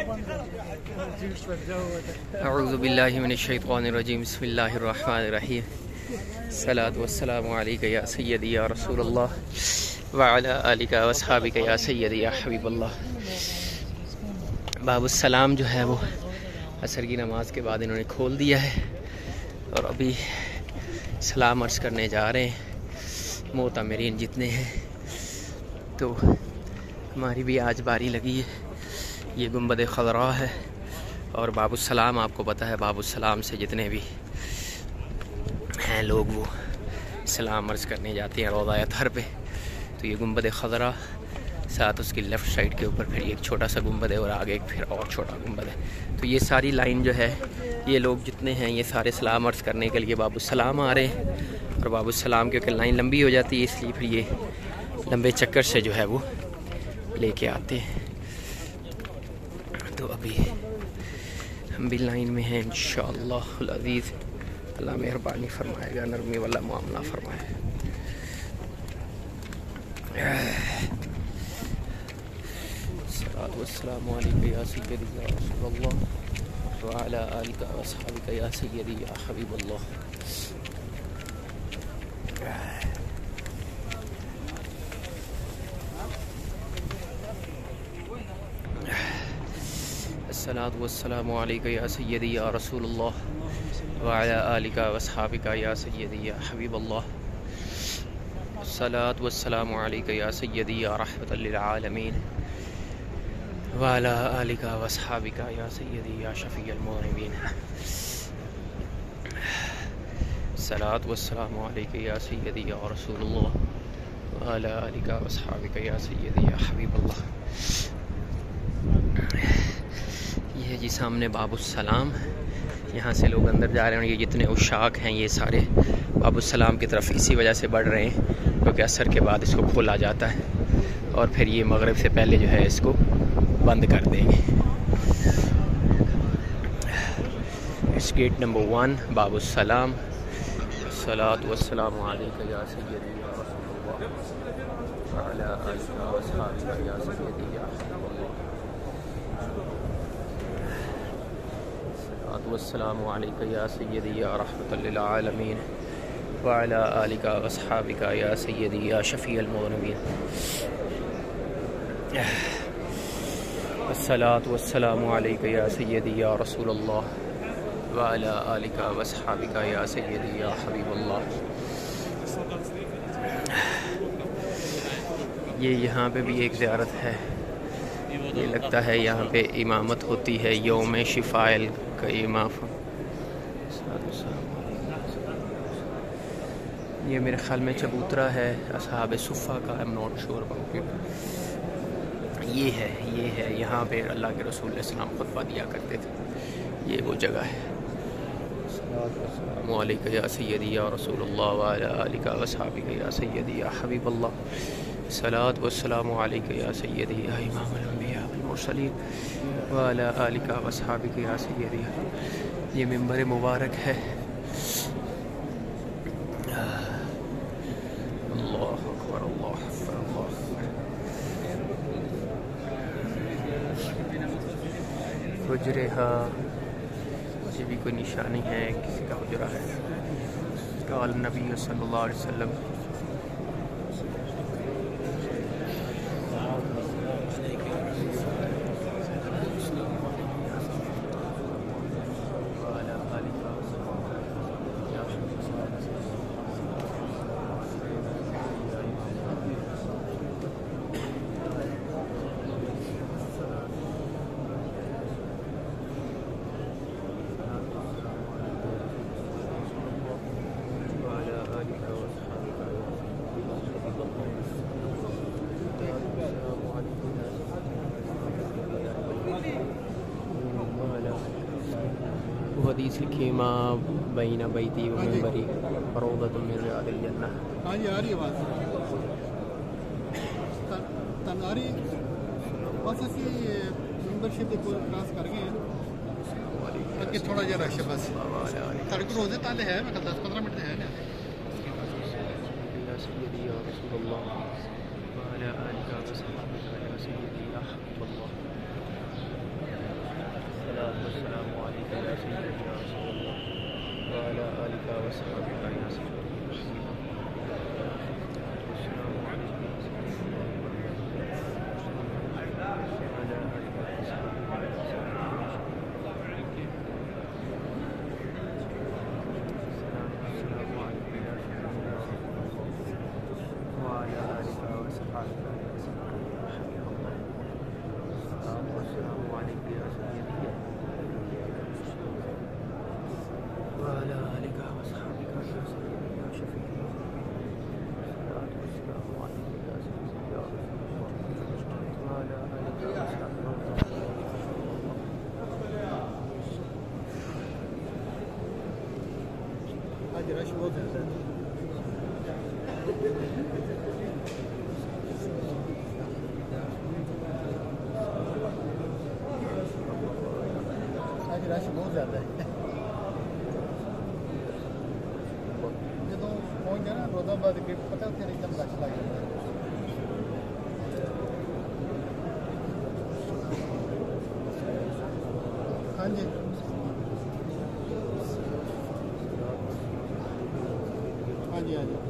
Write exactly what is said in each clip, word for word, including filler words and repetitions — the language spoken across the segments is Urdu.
اعوذ باللہ من الشیطان الرجیم بسم اللہ الرحمن الرحیم الصلاۃ والسلام علیک یا سیدی یا رسول اللہ وعلی آلک واصحابک یا سیدی یا حبیب اللہ۔ باب السلام جو ہے وہ عصر کی نماز کے بعد انہوں نے کھول دیا ہے اور ابھی سلام عرض کرنے جا رہے ہیں معتمرین جتنے ہیں۔ تو ہماری بھی آج باری لگی ہے، یہ گنبد خضراء ہے اور باب السلام آپ کو پتہ ہے، باب السلام سے جتنے بھی ہیں لوگ وہ سلام عرض کرنے جاتے ہیں روضہ اطہر پہ۔ تو یہ گنبد خضراء، ساتھ اس کی لیفٹ سائڈ کے اوپر پھر ایک چھوٹا سا گنبد ہے اور آگے ایک پھر اور چھوٹا گنبد ہے۔ تو یہ ساری لائن جو ہے یہ لوگ جتنے ہیں یہ سارے سلام عرض کرنے کے لیے باب السلام آ رہے ہیں، اور باب السلام کیونکہ لائن لمبی ہو جاتی ہے اس لیے پھر یہ لمبے چکر سے جو ہے وہ لے کے آتے ہیں۔ تو ابھی ہم بھی لائن میں ہیں انشاءاللہ العزیز، اللہ مہربانی فرمائے گا، نرمی والا معاملہ فرمائے۔ الصلاۃ والسلام علیک یا سیدی یا رسول اللہ وعلی آلک واصحابک یا سیدی یا حبیب اللہ۔ الصلاۃ والسلام علیک یا سیدی یا رسول اللہ وعلی آلک واصحابک یا سیدی یا حبیب اللہ۔ الصلاۃ والسلام علیک یا سیدی یا رحمۃ للعالمین وعلی آلک واصحابک یا سیدی یا شفیع المذنبین۔ الصلاۃ والسلام علیک یا سیدی یا رسول اللہ وعلی آلک واصحابک یا سیدی یا حبیب اللہ۔ یہ ہے جی سامنے باب السلام، یہاں سے لوگ اندر جا رہے ہیں، اور یہ جتنے عشاق ہیں یہ سارے باب السلام کی طرف اسی وجہ سے بڑھ رہے ہیں کیونکہ عصر کے بعد اس کو کھولا جاتا ہے اور پھر یہ مغرب سے پہلے جو ہے اس کو بند کر دیں گے۔ اس گیٹ نمبر ون باب السلام۔ الصلاۃ والسلام علیک یا سیدی یا رسول اللہ وعلی آلک واصحابک یا سیدی یا حبیب اللہ۔ الصلاۃ والسلام علیک یا سیدی یا رحمۃ للعالمین وعلی آلک واصحابک یا سیدی یا شفیع المذنبین۔ الصلاۃ والسلام علیک یا سیدی یا رسول اللہ وعلی آلک واصحابک یا سیدی یا حبیب اللہ۔ یہ یہاں پہ بھی ایک زیارت ہے، یہ لگتا ہے یہاں پہ امامت ہوتی ہے یوم شفائل کا امام۔ یہ میرے خیال میں چبوترا ہے اصحاب صفہ کا، I'm not sure about it. یہ ہے یہ ہے یہاں پہ اللہ کے رسول علیہ السلام خطبہ دیا کرتے تھے، یہ وہ جگہ ہے۔ السلام علیکم یا سیدی یا رسول اللہ وعلی آلک واصحابک یا سیدی یا حبیب اللہ۔ الصلاۃ والسلام علیک یا سیدی یا امام الانبیاء والمرسلین وعلی آلک واصحابک یا سیدی۔ یہ منبر مبارک ہے۔ اللہ اکبر اللہ اکبر اللہ اکبر۔ حجرہا، یہ بھی کوئی نشانی ہے کسی کا حجرہ ہے۔ قال نبی صلی اللہ علیہ وسلم حدیث لکھی ماں بین بیتی و منبری روضۃ من ریاض الجنہ۔ ہاں جی آ رہی ہے بات تن آ رہی ہے بس اسی ممبرشپ کو کراس کر گئے ہیں، اگے تھوڑا جہا رش ہے بس۔ تھوڑے کو روزے تالے ہے، میں دس پندرہ منٹ ہے نا۔ سیدی یا رسول اللہ وعلی آلک وصحبہ یا سیدی یا حبیب اللہ۔ الصلاة والسلام عليك يا سيدي يا رسول الله وعلى آلك وصحبك يا سيدي السلام عليك يا سيدي وعلى آلك وصحبك يا آج رش بہت زیادہ ہے آج رش بہت زیادہ ہے جب پہنچ گیا نا روزہ آباد کے پتہ پھر ایک دم رش لگ جاتا ہے ہاں جی ہاں جی ہاں جی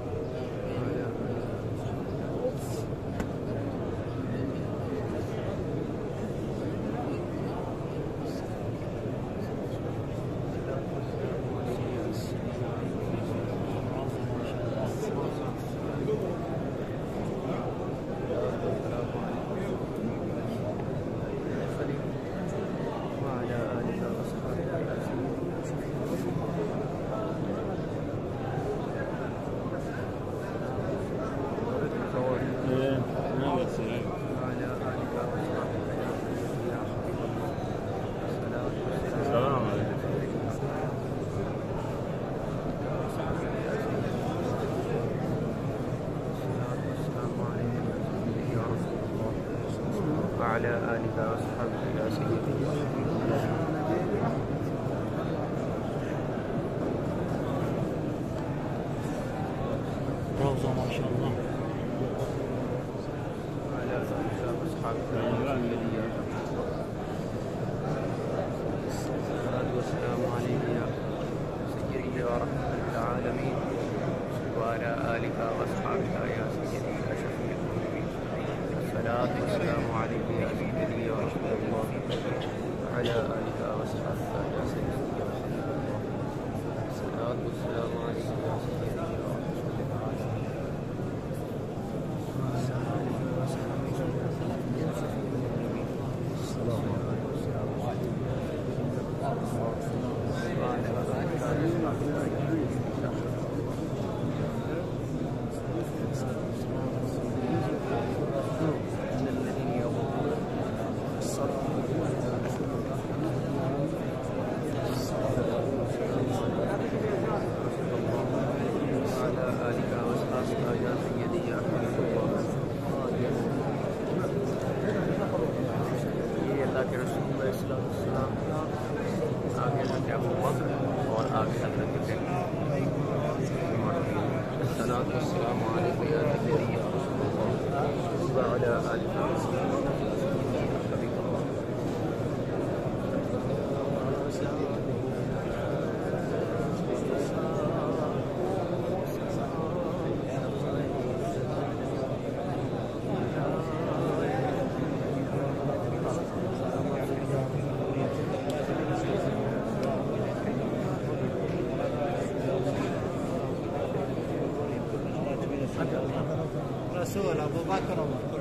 وعلى آلك وصحبك يا سيدي روزة ما شاء الله وعلى آلك وصحبك يا سيدي الصلاة والسلام عليك يا سيدي ورحمة العالمين وعلى آلك وصحبك يا سيدي يا شفيع المذنبين الصلاة والسلام عليك يا سيدي ورحمة الله وعلى آلك وصحبك يا سيدي الصلاة والسلام عليك يا سيدي السلام عليك يا نبي يا رسول الله وعلى آلك وصحبه حبيب الله رسول ابو بکر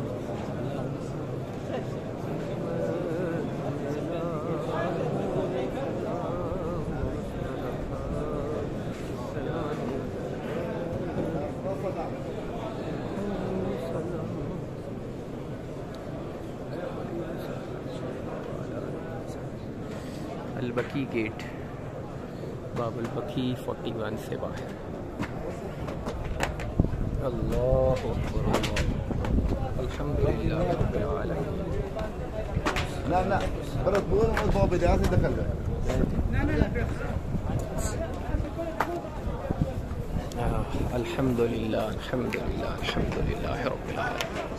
البکی گیٹ باب البکی فورٹی ون سے باہر اللہ اکبر اللہ الحمدللہ رب العالمین لا لا برد بول باب بداية دخل لا لا الحمد لله الحمد لله الحمد لله رب العالمين